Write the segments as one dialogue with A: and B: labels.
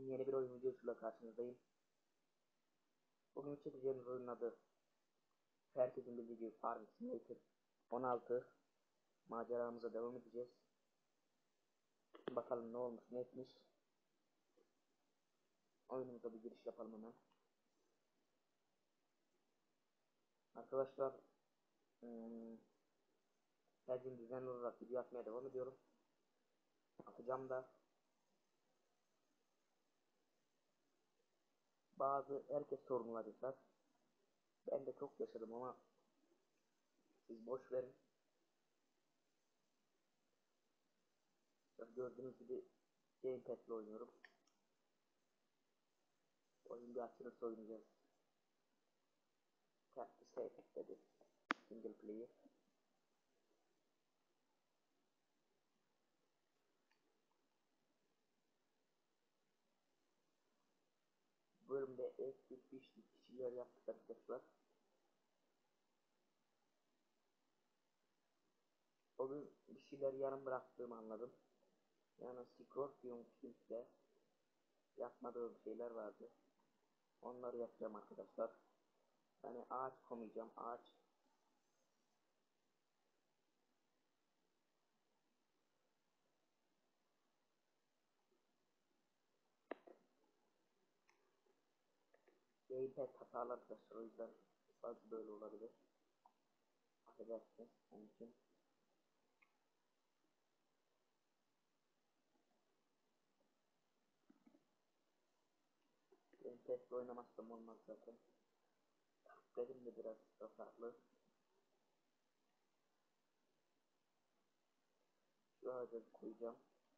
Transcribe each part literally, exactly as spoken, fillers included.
A: Yeni bir oyun videosuyla karşınızdayım. Bugün çekeceğimiz oyunun adı herkesin bildiği gibi Farming Simulator on altı. Maceramıza devam edeceğiz. Bakalım ne olmuş ne etmiş. Oyunumuza bir giriş yapalım hemen. Arkadaşlar hmm, her gün düzenli olarak video atmaya devam ediyorum. Atacağım da. Bazı herkes sorunlar. Ben de çok yaşadım ama siz boş verin. Gördüğünüz gibi Gamepad ile oynuyorum. Oyun bir açılırsa oynayacağız. Tap to save it dedi. Single player. Bölümde eklik biçlik kişiler yaptık arkadaşlar. O gün bir şeyler yarım bıraktığımı anladım. Yani Scorpion King'de yapmadığım şeyler vardı. Onları yapacağım arkadaşlar. Yani ağaç koymayacağım. Ağaç Gamepad hatalı arkadaşlar. O yüzden bazı böyle olabilir. Affedersiniz. Onun için Gamepad'le oynamazsam olmaz zaten. Benim de biraz farklı. Şu ağacı koyacağım.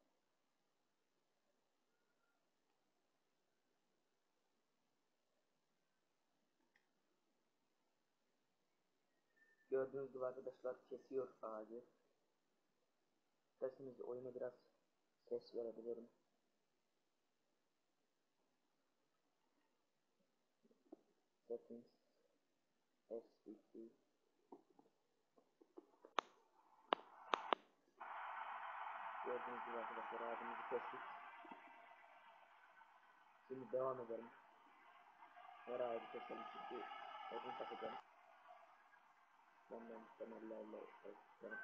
A: Gördüğünüz gibi arkadaşlar kesiyor ağacı. İsterseniz oyuna biraz ses verebilirim. Settings S B C. Gördüğünüz gibi arkadaşlar ağacımızı kestik. Şimdi devam edelim. Her ağacı keselim çünkü odun takacağım. Benden temellerle ekeceğim.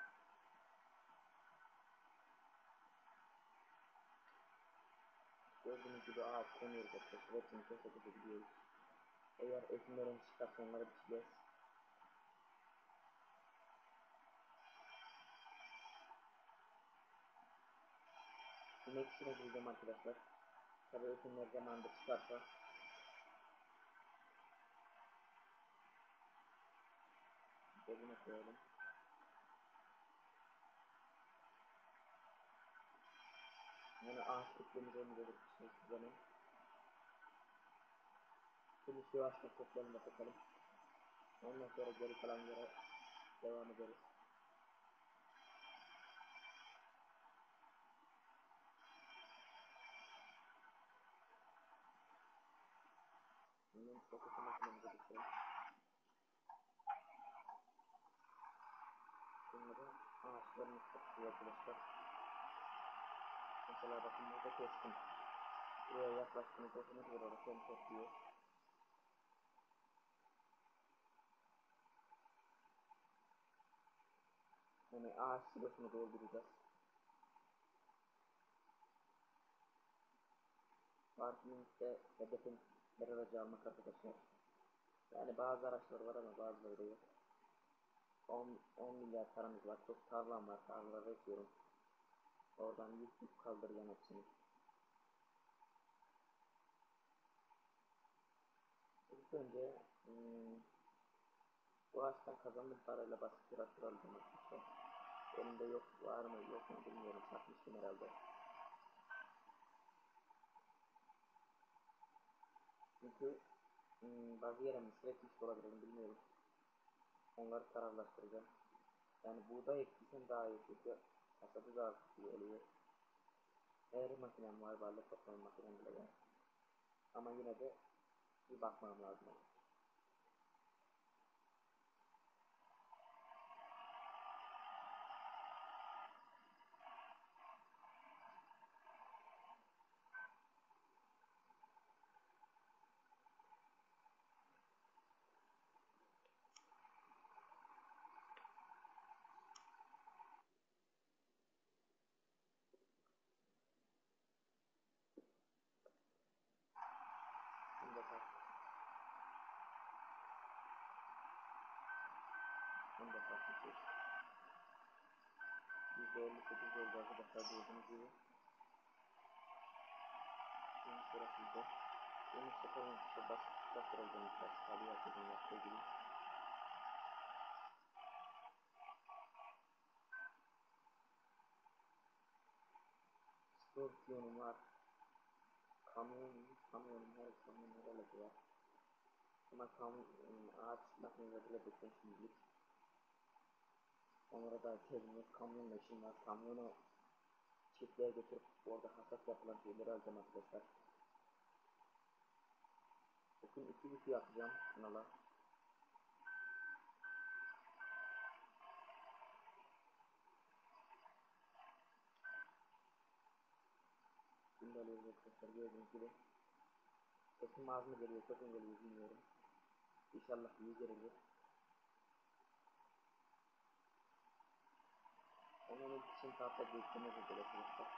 A: Gördüğünüz gibi ağaç konuyoruz arkadaşlar. Hepsini kese kese gidiyoruz. Eğer ekinlerin çıkarsa onları biçeceğiz. İnek işine gireceğim arkadaşlar. Tabi ekinler zamanında çıkarsa. Gözüne koyalım. Yani ağaç kütlemizi önümüze geçmişiz zaman. Şimdi şu ağaçlık toplarını da takalım. Ondan sonra geri kalan yere devam ederiz. Şimdi fokusu makinemize geçelim. Bunları ağaçlarını topluyor arkadaşlar. Mesela bakın burada kestim. Buraya yaklaştığınız hoşuna göre orasını topluyor. Yani ağaç silosunu dolduracağız. Farming'de hedefim her aracı almak arkadaşlar. Yani bazı araçlar var ama bazıları da yok. on milyar paramız var. Çok tarlam var. Tarlaları ekiyorum. Oradan yük yük kaldıracağım hepsini. İlk önce hmm, bu ağaçtan kazandığım parayla basit bir atır alacağım arkadaşlar. Elimde yok, var mı yok mu bilmiyorum. Satmıştım herhalde. Çünkü hmm, bazı yere mısır ekmiş olabilirim bilmiyorum. Onları kararlaştıracağım. Yani buğday ektiysem daha iyi çünkü hasadı daha iyi oluyor. Eğer makinem var, varlık toplama makinem bile var. Ama yine de bir bakmam lazım. sekiz. yüzde elli sekiz oldu arkadaşlar gördüğünüz gibi. Şimdi sıra sizde. Yeni seferin işte bas bastıracağım biraz. Tabi yapacağım yaptığı gibi. Scorpion'um var. Kamyon, kamyonum her kamyon herhalde var. Ama kamyon ağaç makinelerle bekleyin şimdilik. Onlara da ihtiyacım yok. Kamyonla işim var. Kamyonu çiftliğe götürüp orada hasat yapılan şeyleri alacağım arkadaşlar. Bugün iki video yapacağım kanala. Şimdi alıyoruz arkadaşlar gördüğünüz gibi. Sesim az mı geliyor, çok mu geliyor bilmiyorum. İnşallah iyi gelir. Onun için tahta büyüklüğüne de arkadaşlar.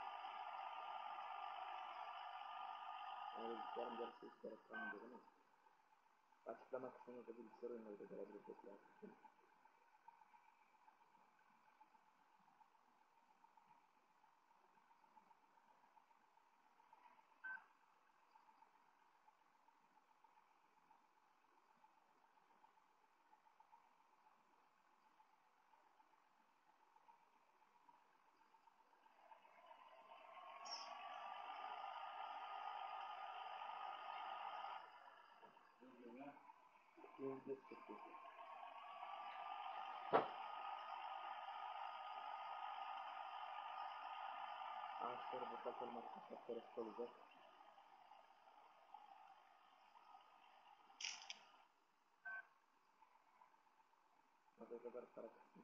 A: Yani bilgisayarım yarısı hiç gerek kalmıyor değil mi? Açıklama kısmında bilgisayar oyunları da görebilecekler. Video çıktı. Ağaçları boşaltalım arkadaşlar, terasta olacak. O kadar para kısmı.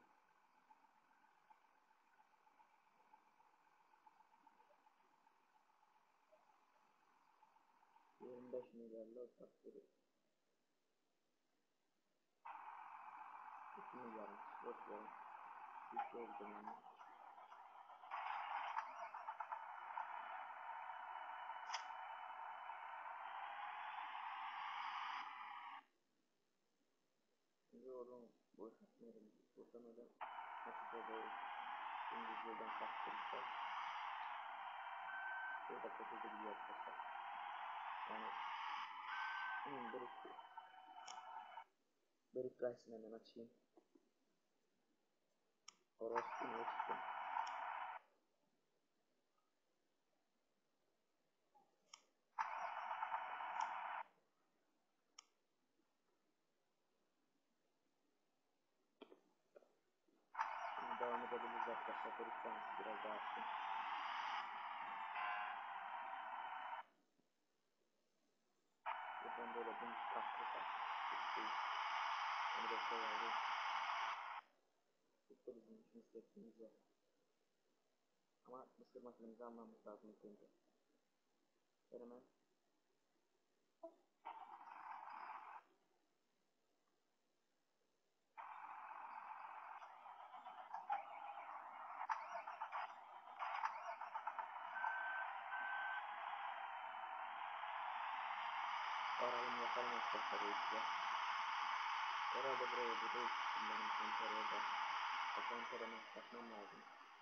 A: yirmi beş milyarla ufak bir iki milyarmış, boş verin. Bir şey oldu yani. Şimdi oğlum boşaltmıyorum. Boşalmadan nasıl böyle İngilizceden kaptırmışlar. Burada kötü gibi yapacaklar. Yani hmm, bir bir price'ını hemen açayım. Orospu ne çıktı? Şimdi devam edebiliriz arkadaşlar. Bir tanesi biraz daha açtım. Buradan böyle bir kaptı kaptı. Onu da koyalım. Bu da bizim için istediğimiz yer. Ama mısır makinemizi almamız lazım ilk önce. Hemen aralım yapalım arkadaşlar işte. Herhalde buraya bu da için benim kontereye da o kontereme bakmam lazım.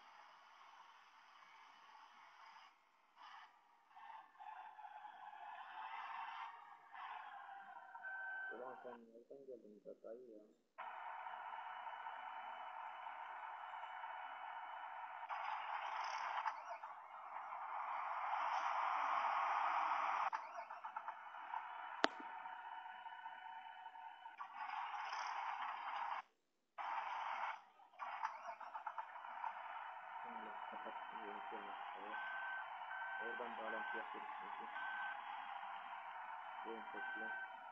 A: Ulan sen nereden geldin burada dayı ya? Şimdi kapattım yönetimi. Evet. Oradan bağlantı yapıyoruz çünkü. Yön tekle.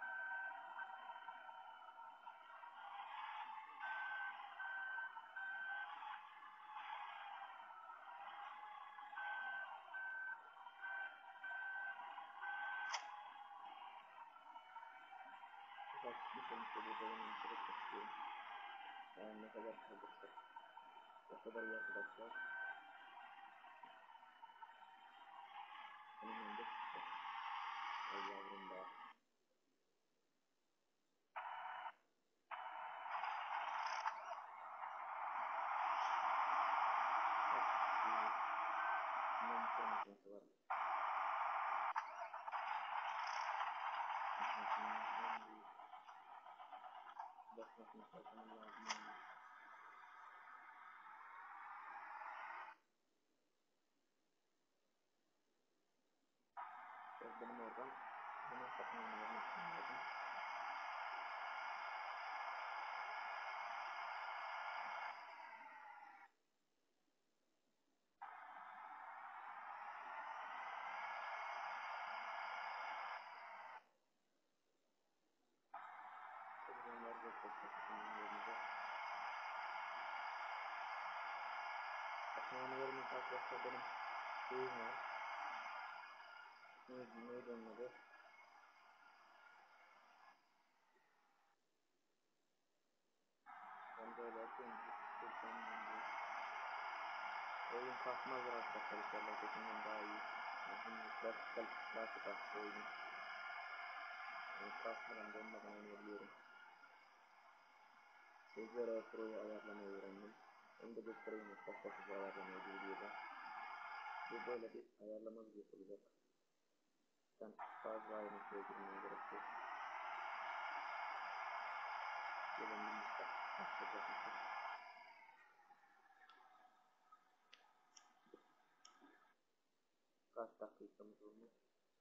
A: Bak bir sonuçta burada benim direkt istiyorum. Yani ne kadar kalırsa. O kadar iyi arkadaşlar. Benim önümde çıktı. Ay yavrum be. var. Bakmasını saklamam lazım. Benim oradan hemen saklamam lazım. Saklamamlarımın arkadaşlar benim şeyim var. Neydi, neydi onun adı? Ben böyle yapıyorum. Oyun kalkmazlar arkadaşlar inşallah ötekinden daha iyi. Şimdi grafikler daha çok arttı oyunu. Yani kasmadan donmadan oynayabiliyorum. Seyircilere Pro'yu ayarlamayı öğrendim. Onu da göstereyim kaç dakika ayarlamayı videoda. Bu böyle bir ayarlama videosu olacak. Sen fazla ayrıntıya girmeye gerek yok. Gelin bir müstak başlayacak mısın? Kaç dakikamız olmuş?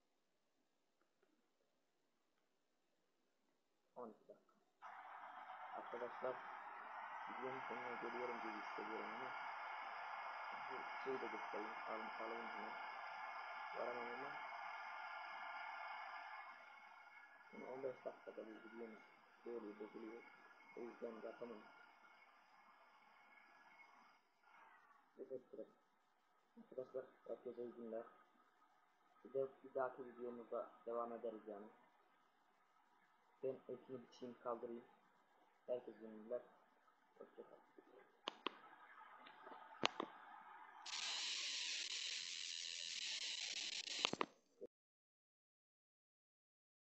A: on iki dakika. Arkadaşlar videonun sonuna geliyorum gibi hissediyorum ama bu şeyi de göstereyim. Alın, alayım hemen. Varamam ama yani on beş dakikada bir videomuz böyle dökülüyor. O yüzden yapamam. Teşekkür ederim. Arkadaşlar herkese iyi günler. Bir de bir dahaki videomuzda devam ederiz yani. Ben ekini biçeyim kaldırayım. Herkese iyi günler. Hoşçakalın.